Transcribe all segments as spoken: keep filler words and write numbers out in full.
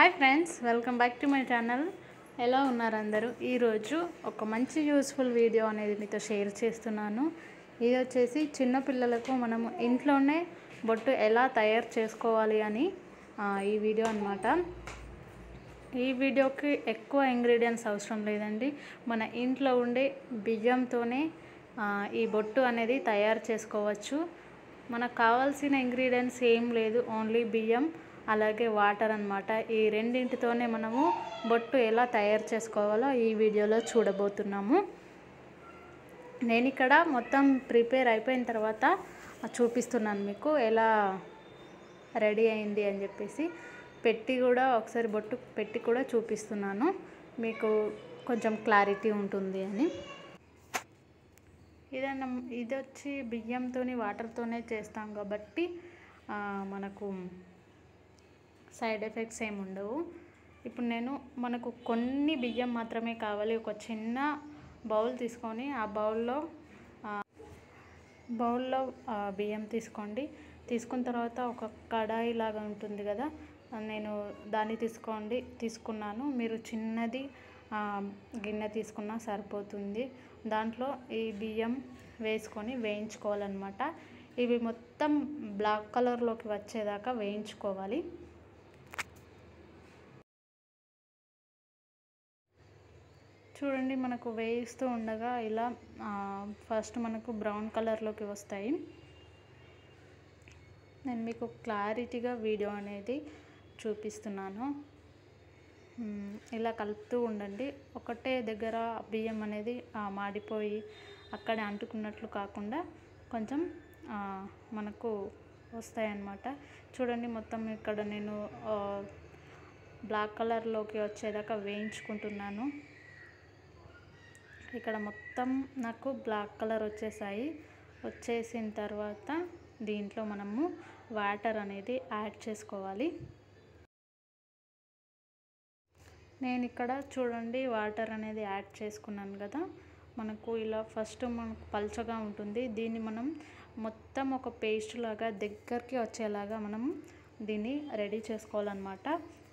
Hi friends, welcome back to my channel. ఎలా ఉన్నారు అందరూ? ఈరోజు ఒక మంచి యూస్ఫుల్ వీడియో అనేది మీతో షేర్ చేస్తున్నాను. ఇది వచ్చేసి చిన్నపిల్లలకు మనము ఇంట్లోనే బొట్టు ఎలా తయారు చేసుకోవాలి అని ఈ వీడియో అన్నమాట. ఈ వీడియోకి ఎక్కువ ఇంగ్రీడియంట్స్ అవసరం లేదండి. మన ఇంట్లో ఉండే బియ్యంతోనే ఈ బొట్టు అనేది తయారు చేసుకోవచ్చు. మనకు కావాల్సిన ఇంగ్రీడియంట్స్ ఏం లేదు, ఓన్లీ బియ్యం అలాగే వాటర్ అన్నమాట. ఈ రెండింటితోనే మనము బొట్టు ఎలా తయారు చేసుకోవాలో ఈ వీడియోలో చూడబోతున్నాము. నేను ఇక్కడ మొత్తం ప్రిపేర్ అయిపోయిన తర్వాత చూపిస్తున్నాను మీకు ఎలా రెడీ అయింది అని చెప్పేసి. పెట్టి కూడా ఒకసారి బొట్టు పెట్టి కూడా చూపిస్తున్నాను, మీకు కొంచెం క్లారిటీ ఉంటుంది అని. ఇదన్న ఇది వచ్చి బియ్యంతో వాటర్తోనే చేస్తాం కాబట్టి మనకు సైడ్ ఎఫెక్ట్స్ ఏమి ఉండవు. ఇప్పుడు నేను మనకు కొన్ని బియ్యం మాత్రమే కావాలి. ఒక చిన్న బౌల్ తీసుకొని ఆ బౌల్లో బౌల్లో బియ్యం తీసుకోండి. తీసుకున్న తర్వాత ఒక కడాయి లాగా ఉంటుంది కదా, నేను దాన్ని తీసుకోండి తీసుకున్నాను. మీరు చిన్నది గిన్నె తీసుకున్నా సరిపోతుంది. దాంట్లో ఈ బియ్యం వేసుకొని వేయించుకోవాలన్నమాట. ఇవి మొత్తం బ్లాక్ కలర్లోకి వచ్చేదాకా వేయించుకోవాలి. చూడండి, మనకు వేయిస్తూ ఉండగా ఇలా ఫస్ట్ మనకు బ్రౌన్ కలర్లోకి వస్తాయి. నేను మీకు క్లారిటీగా వీడియో అనేది చూపిస్తున్నాను. ఇలా కలుపుతూ ఉండండి. ఒకటే దగ్గర బియ్యం అనేది మాడిపోయి అక్కడే అంటుకున్నట్లు కాకుండా కొంచెం మనకు వస్తాయన్నమాట. చూడండి, మొత్తం ఇక్కడ నేను బ్లాక్ కలర్లోకి వచ్చేదాకా వేయించుకుంటున్నాను. ఇక్కడ మొత్తం నాకు బ్లాక్ కలర్ వచ్చేసాయి. వచ్చేసిన తర్వాత దీంట్లో మనము వాటర్ అనేది యాడ్ చేసుకోవాలి. నేను ఇక్కడ చూడండి వాటర్ అనేది యాడ్ చేసుకున్నాను కదా. మనకు ఇలా ఫస్ట్ మనకు పల్చగా ఉంటుంది. దీన్ని మనం మొత్తం ఒక పేస్ట్ లాగా దగ్గరికి వచ్చేలాగా మనం దీన్ని రెడీ చేసుకోవాలన్నమాట.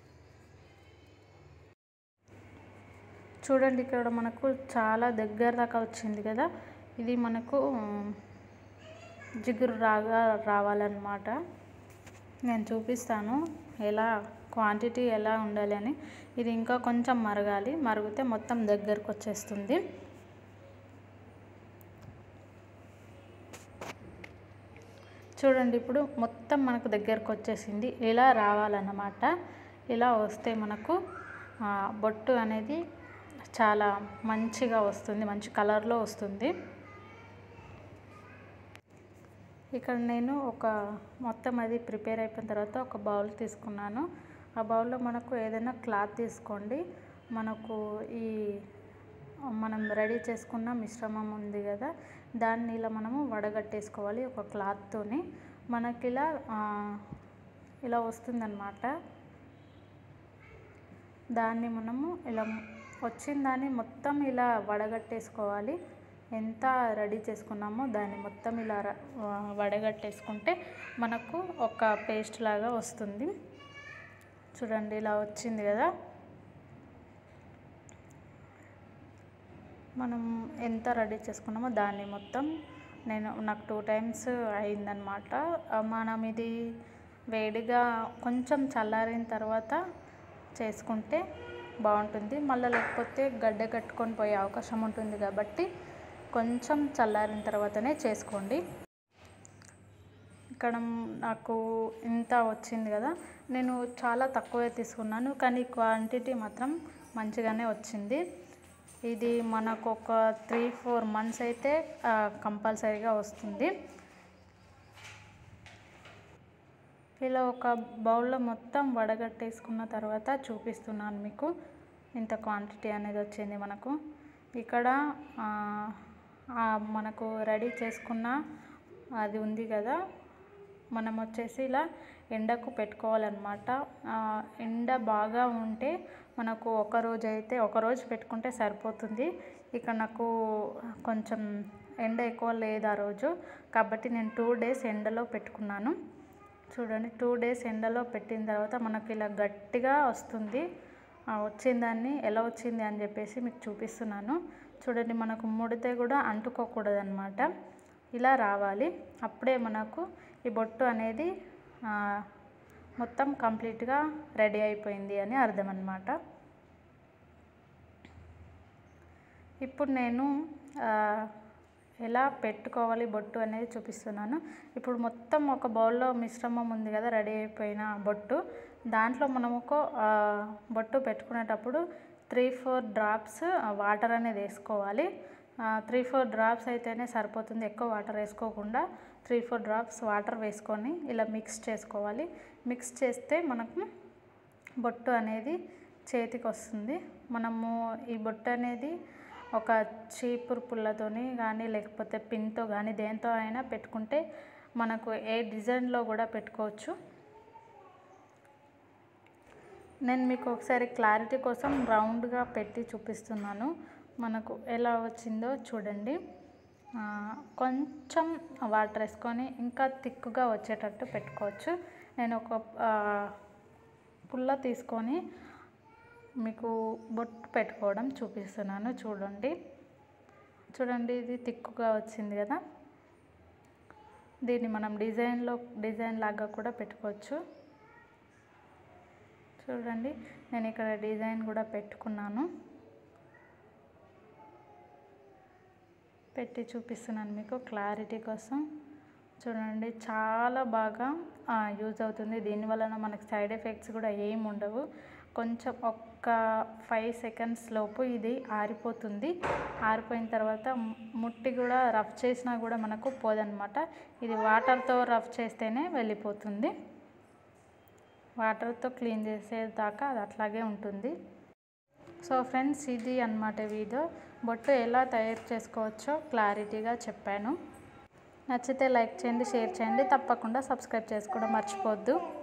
చూడండి, ఇక్కడ మనకు చాలా దగ్గర దాకా వచ్చింది కదా. ఇది మనకు జిగురు రాగా రావాలన్నమాట. నేను చూపిస్తాను ఎలా క్వాంటిటీ ఎలా ఉండాలి అని. ఇది ఇంకా కొంచెం మరగాలి. మరిగితే మొత్తం దగ్గరకు వచ్చేస్తుంది. చూడండి, ఇప్పుడు మొత్తం మనకు దగ్గరకు వచ్చేసింది. ఇలా రావాలన్నమాట. ఇలా వస్తే మనకు బొట్టు అనేది చాలా మంచిగా వస్తుంది, మంచి కలర్లో వస్తుంది. ఇక్కడ నేను ఒక మొత్తం అది ప్రిపేర్ అయిపోయిన తర్వాత ఒక బౌల్ తీసుకున్నాను. ఆ బౌల్లో మనకు ఏదైనా క్లాత్ తీసుకోండి. మనకు ఈ మనం రెడీ చేసుకున్న మిశ్రమం ఉంది కదా, దాన్ని ఇలా మనము వడగట్టేసుకోవాలి ఒక క్లాత్తోని. మనకి ఇలా ఇలా వస్తుందన్నమాట. దాన్ని మనము ఇలా వచ్చిన దాన్ని మొత్తం ఇలా వడగట్టేసుకోవాలి. ఎంత రెడీ చేసుకున్నామో దాన్ని మొత్తం ఇలా వడగట్టేసుకుంటే మనకు ఒక పేస్ట్ లాగా వస్తుంది. చూడండి, ఇలా వచ్చింది కదా. మనం ఎంత రెడీ చేసుకున్నామో దాన్ని మొత్తం నేను నాకు టూ టైమ్స్ అయిందనమాట. మనం ఇది వేడిగా కొంచెం చల్లారిన తర్వాత చేసుకుంటే బాగుంటుంది. మళ్ళీ లేకపోతే గడ్డ కట్టుకొని పోయే అవకాశం ఉంటుంది కాబట్టి కొంచెం చల్లారిన తర్వాతనే చేసుకోండి. ఇక్కడ నాకు ఇంత వచ్చింది కదా. నేను చాలా తక్కువే తీసుకున్నాను, కానీ క్వాంటిటీ మాత్రం మంచిగానే వచ్చింది. ఇది మనకు ఒక త్రీ ఫోర్ మంత్స్ అయితే కంపల్సరీగా వస్తుంది. ఇలా ఒక బౌల్లో మొత్తం వడగట్టేసుకున్న తర్వాత చూపిస్తున్నాను మీకు. ఇంత క్వాంటిటీ అనేది వచ్చింది మనకు. ఇక్కడ మనకు రెడీ చేసుకున్న అది ఉంది కదా, మనం వచ్చేసి ఇలా ఎండకు పెట్టుకోవాలన్నమాట. ఎండ బాగా ఉంటే మనకు ఒకరోజు అయితే ఒకరోజు పెట్టుకుంటే సరిపోతుంది. ఇక్కడ నాకు కొంచెం ఎండ ఎక్కువ లేదు ఆ రోజు, కాబట్టి నేను టూ డేస్ ఎండలో పెట్టుకున్నాను. చూడండి టూ డేస్ ఎండలో పెట్టిన తర్వాత మనకి ఇలా గట్టిగా వస్తుంది. వచ్చిందాన్ని ఎలా వచ్చింది అని చెప్పేసి మీకు చూపిస్తున్నాను. చూడండి మనకు ముడితే కూడా అంటుకోకూడదు అనమాట. ఇలా రావాలి. అప్పుడే మనకు ఈ బొట్టు అనేది మొత్తం కంప్లీట్గా రెడీ అయిపోయింది అని అర్థం అన్నమాట. ఇప్పుడు నేను ఎలా పెట్టుకోవాలి బొట్టు అనేది చూపిస్తున్నాను. ఇప్పుడు మొత్తం ఒక బౌల్లో మిశ్రమం ఉంది కదా రెడీ అయిపోయిన బొట్టు, దాంట్లో మనం ఒక బొట్టు పెట్టుకునేటప్పుడు త్రీ ఫోర్ డ్రాప్స్ వాటర్ అనేది వేసుకోవాలి. త్రీ ఫోర్ డ్రాప్స్ అయితేనే సరిపోతుంది, ఎక్కువ వాటర్ వేసుకోకుండా త్రీ ఫోర్ డ్రాప్స్ వాటర్ వేసుకొని ఇలా మిక్స్ చేసుకోవాలి. మిక్స్ చేస్తే మనకు బొట్టు అనేది చేతికి వస్తుంది. మనము ఈ బొట్టు అనేది ఒక చీపురు పుల్లతోని కానీ లేకపోతే పిన్తో కానీ దేంతో అయినా పెట్టుకుంటే మనకు ఏ డిజైన్లో కూడా పెట్టుకోవచ్చు. నేను మీకు ఒకసారి క్లారిటీ కోసం రౌండ్గా పెట్టి చూపిస్తున్నాను. మనకు ఎలా వచ్చిందో చూడండి. కొంచెం వాటర్ వేసుకొని ఇంకా థిక్గా వచ్చేటట్టు పెట్టుకోవచ్చు. నేను ఒక పుల్ల తీసుకొని మీకు బొట్టు పెట్టుకోవడం చూపిస్తున్నాను. చూడండి చూడండి ఇది థిక్గా వచ్చింది కదా. దీన్ని మనం డిజైన్లో డిజైన్ లాగా కూడా పెట్టుకోవచ్చు. చూడండి నేను ఇక్కడ డిజైన్ కూడా పెట్టుకున్నాను, పెట్టి చూపిస్తున్నాను మీకు క్లారిటీ కోసం. చూడండి చాలా బాగా యూజ్ అవుతుంది. దీనివలన మనకు సైడ్ ఎఫెక్ట్స్ కూడా ఏమి ఉండవు. కొంచెం ఒక్క ఫైవ్ సెకండ్స్ లోపు ఇది ఆరిపోతుంది. ఆరిపోయిన తర్వాత ముట్టి కూడా రఫ్ చేసినా కూడా మనకు పోదన్నమాట. ఇది వాటర్తో రఫ్ చేస్తేనే వెళ్ళిపోతుంది. వాటర్తో క్లీన్ చేసేదాకా అది అట్లాగే ఉంటుంది. సో ఫ్రెండ్స్ ఇది అన్నమాట వీడియో. బొట్టు ఎలా తయారు చేసుకోవచ్చో క్లారిటీగా చెప్పాను. నచ్చితే లైక్ చేయండి, షేర్ చేయండి, తప్పకుండా సబ్స్క్రైబ్ చేసుకోవడం మర్చిపోవద్దు.